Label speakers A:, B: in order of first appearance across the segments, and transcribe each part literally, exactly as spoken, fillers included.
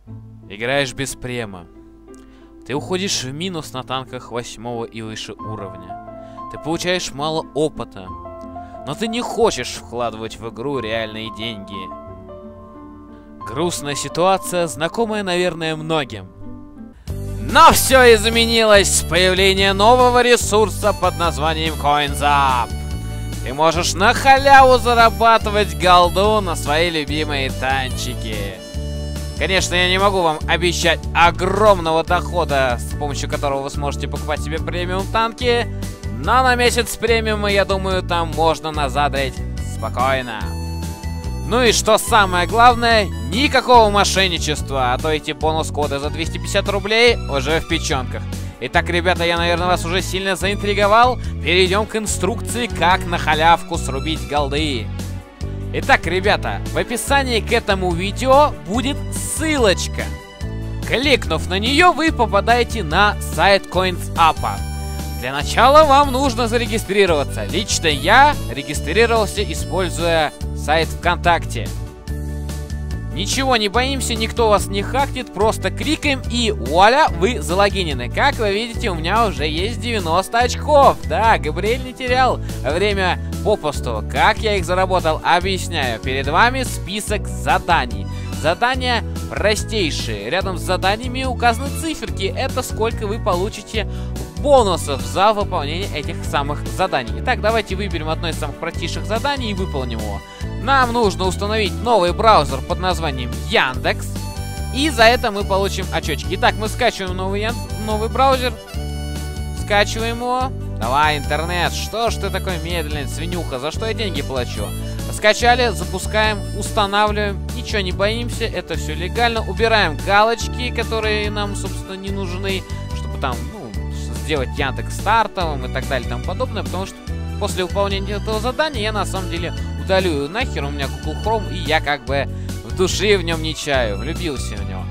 A: Играешь без према. Ты уходишь в минус на танках восьмого и выше уровня. Ты получаешь мало опыта. Но ты не хочешь вкладывать в игру реальные деньги. Грустная ситуация, знакомая, наверное, многим. Но все изменилось с появлением нового ресурса под названием CoinsUp. Ты можешь на халяву зарабатывать голду на свои любимые танчики. Конечно, я не могу вам обещать огромного дохода, с помощью которого вы сможете покупать себе премиум танки. Но на месяц премиума, я думаю, там можно назадрить спокойно. Ну и что самое главное, никакого мошенничества, а то эти бонус-коды за двести пятьдесят рублей уже в печенках. Итак, ребята, я, наверное, вас уже сильно заинтриговал. Перейдем к инструкции, как на халявку срубить голды. Итак, ребята, в описании к этому видео будет ссылочка. Кликнув на нее, вы попадаете на сайт CoinsUp. Для начала вам нужно зарегистрироваться. Лично я регистрировался, используя сайт ВКонтакте. Ничего не боимся, никто вас не хакнет, просто кликаем и вуаля, вы залогинены. Как вы видите, у меня уже есть девяносто очков. Да, Габриэль не терял время попусту. Как я их заработал, объясняю. Перед вами список заданий. Задания простейшие. Рядом с заданиями указаны циферки. Это сколько вы получите бонусов за выполнение этих самых заданий. Итак, давайте выберем одно из самых простейших заданий и выполним его. Нам нужно установить новый браузер под названием Яндекс. И за это мы получим очечки. Итак, мы скачиваем новый, ян... новый браузер. Скачиваем его. Давай, интернет. Что ж ты такой медленный, свинюха? За что я деньги плачу? Скачали, запускаем, устанавливаем. Ничего не боимся, это все легально. Убираем галочки, которые нам, собственно, не нужны, чтобы там, ну, сделать Яндекс стартовым и так далее и тому подобное. Потому что после выполнения этого задания я на самом деле удалю нахер. У меня Google Chrome, и я как бы в душе в нем не чаю. Влюбился в него.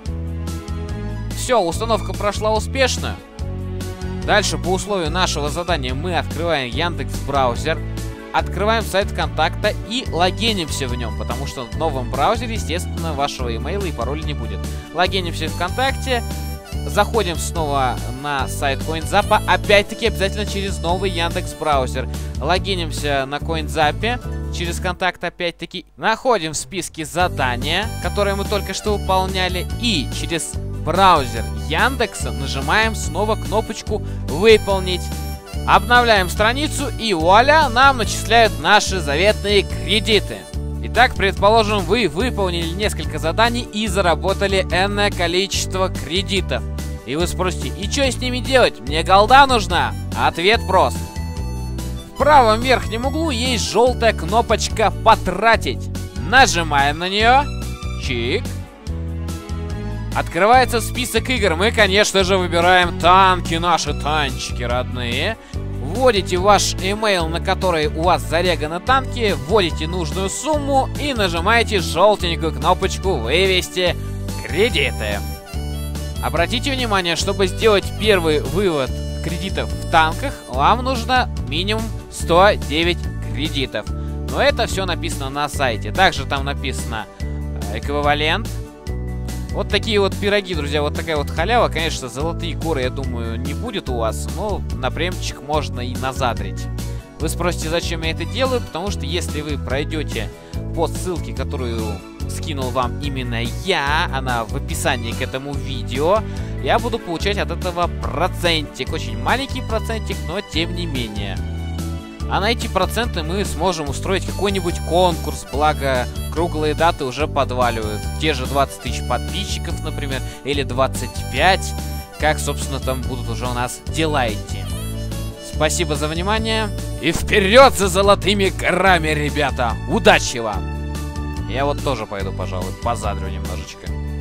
A: Все, установка прошла успешно. Дальше по условию нашего задания мы открываем Яндекс браузер. Открываем сайт ВКонтакта и логинимся в нем, потому что в новом браузере, естественно, вашего имейла и пароля не будет. Логинимся в ВКонтакте, заходим снова на сайт CoinsUp, опять-таки обязательно через новый Яндекс браузер. Логинимся на CoinsUp через контакт, опять-таки, находим в списке задания, которые мы только что выполняли, и через браузер Яндекса нажимаем снова кнопочку «Выполнить». Обновляем страницу, и вуаля, нам начисляют наши заветные кредиты. Итак, предположим, вы выполнили несколько заданий и заработали энное количество кредитов. И вы спросите, и что с ними делать? Мне голда нужна? Ответ прост. В правом верхнем углу есть желтая кнопочка «Потратить». Нажимаем на нее. Чик. Открывается список игр. Мы, конечно же, выбираем танки, наши танчики родные. Вводите ваш email, на который у вас зареганы танки, вводите нужную сумму и нажимаете желтенькую кнопочку «Вывести кредиты». Обратите внимание, чтобы сделать первый вывод кредитов в танках, вам нужно минимум сто девять кредитов. Но это все написано на сайте. Также там написано эквивалент. Вот такие вот пироги, друзья, вот такая вот халява. Конечно, золотые горы, я думаю, не будет у вас, но на премчик можно и назадрить. Вы спросите, зачем я это делаю? Потому что если вы пройдете по ссылке, которую скинул вам именно я, она в описании к этому видео, я буду получать от этого процентик. Очень маленький процентик, но тем не менее. А на эти проценты мы сможем устроить какой-нибудь конкурс, благо круглые даты уже подваливают. Те же двадцать тысяч подписчиков, например, или двадцать пять. Как, собственно, там будут уже у нас дела идти. Спасибо за внимание. И вперед за золотыми горами, ребята! Удачи вам! Я вот тоже пойду, пожалуй, позадрю немножечко.